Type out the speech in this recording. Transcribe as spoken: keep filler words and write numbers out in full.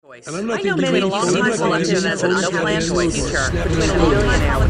And I'm not I know thinking many between a long-time long-time collectivists collectivists and and no plan unplanned for the future future between between a a long-time billionaire with